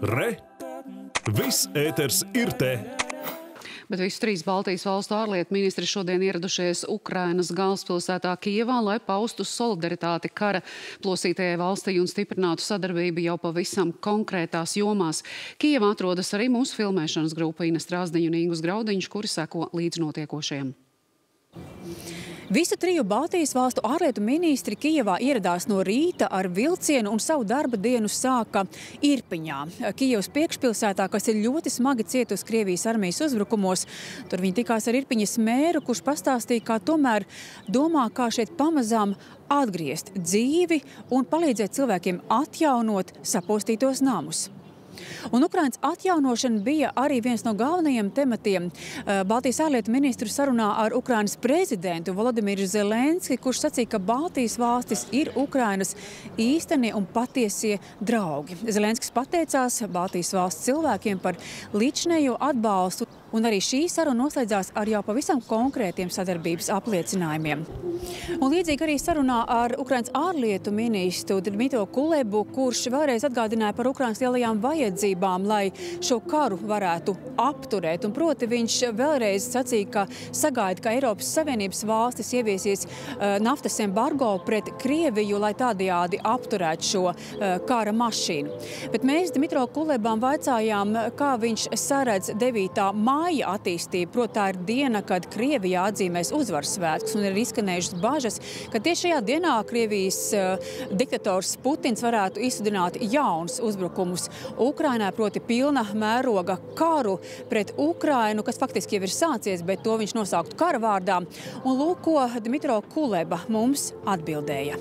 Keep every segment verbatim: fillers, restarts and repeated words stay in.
Re! Viss ēters ir te! Bet visu trīs Baltijas valstu ārlietu ministri šodien ieradušies Ukrainas galvaspilsētā Kijevā, lai paustu solidaritāti kara plosītajai valstī un stiprinātu sadarbību jau pavisam konkrētās jomās. Kijevā atrodas arī mūsu filmēšanas grupa Ina Strāzdiņa un Ingus Graudiņš, kuri seko līdz notiekošajiem. Visu triju Baltijas valstu ārlietu ministri Kijevā ieradās no rīta ar vilcienu un savu darba dienu sāka Irpiņā, Kijevas priekšpilsētā, kas ir ļoti smagi cietusi Krievijas armijas uzbrukumos. Tur viņi tikās ar Irpiņas mēru, kurš pastāstīja, kā tomēr domā, kā šeit pamazām atgriezt dzīvi un palīdzēt cilvēkiem atjaunot sapostītos namus. Un Ukrainas atjaunošana bija arī viens no galvenajiem tematiem Baltijas ārlietu ministru sarunā ar Ukrainas prezidentu Volodimiru Zelenski, kurš sacīja, ka Baltijas valstis ir Ukrainas īstenie un patiesie draugi. Zelenskis pateicās Baltijas valsts cilvēkiem par līdzinējo atbalstu, un arī šī saruna noslēdzās ar jau pavisam konkrētiem sadarbības apliecinājumiem. Un līdzīgi arī sarunā ar Ukrainas ārlietu ministru Dmytro Kulebu, kurš vēlreiz atgādināja par Ukrainas lielajām vajadzībām, lai šo karu varētu apturēt. Un proti viņš vēlreiz sacīja, ka sagaida, ka Eiropas Savienības valstis ieviesīs uh, naftas embargo pret Krieviju, lai tādējādi apturētu šo uh, kara mašīnu. Bet mēs Dmytro Kulebam vaicājām, kā viņš saredz devītā māja attīstību. Proti, tā ir diena, kad Krievijā atzīmēs uzvaras svētkus, un ir izskanējušas bažas, ka tieši šajā dienā Krievijas uh, diktators Putins varētu izsludināt jaunus uzbrukumus Ukrainā, proti pilna mēroga karu pret Ukrainu, kas faktiski jau ir sācies, bet to viņš nosauktu kara vārdā. Un lūk, ko Dmytro Kuleba mums atbildēja.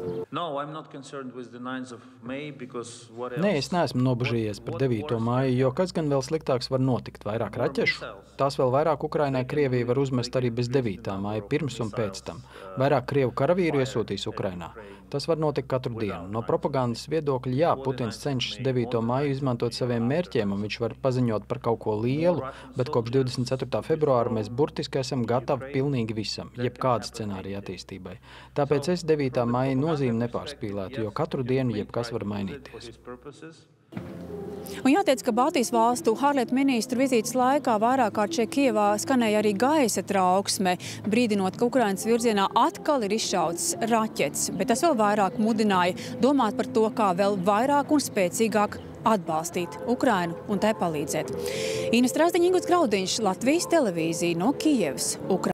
Nē, es neesmu nobažījies par devīto māju, jo kas gan vēl sliktāks var notikt? Vairāk raķešu? Tās vēl vairāk Ukrainai Krievija var uzmest arī bez devītā māja, pirms un pēc tam. Vairāk Krievu karavīru iesūtīs Ukrainā. Tas var notikt katru dienu. No propagandas viedokļa, jā, Putins cenšas devīto māju izmantot saviem mērķiem, un viņš var paziņot par kaut ko lielu, bet kopš divdesmit ceturtā februāra mēs burtiski esam gatavi pilnīgi visam, jebkāda scenārija attīstībai. Tāpēc es devītā māja nozīmi nepārspīlētu, jo katru dienu jebkas var mainīties. Un jāteic, ka Baltijas valstu ārlietu ministru vizītes laikā vairāk kārt šeit Kijevā skanēja arī gaisa trauksme, brīdinot, ka Ukrainas virzienā atkal ir izšauts raķetes, bet tas vēl vairāk mudināja domāt par to, kā vēl vairāk un spēcīgāk atbalstīt Ukrainu un tai palīdzēt. Ina Strāzdiņa, Ingus Graudiņš, Latvijas televīzija no Kijevas, Ukraina.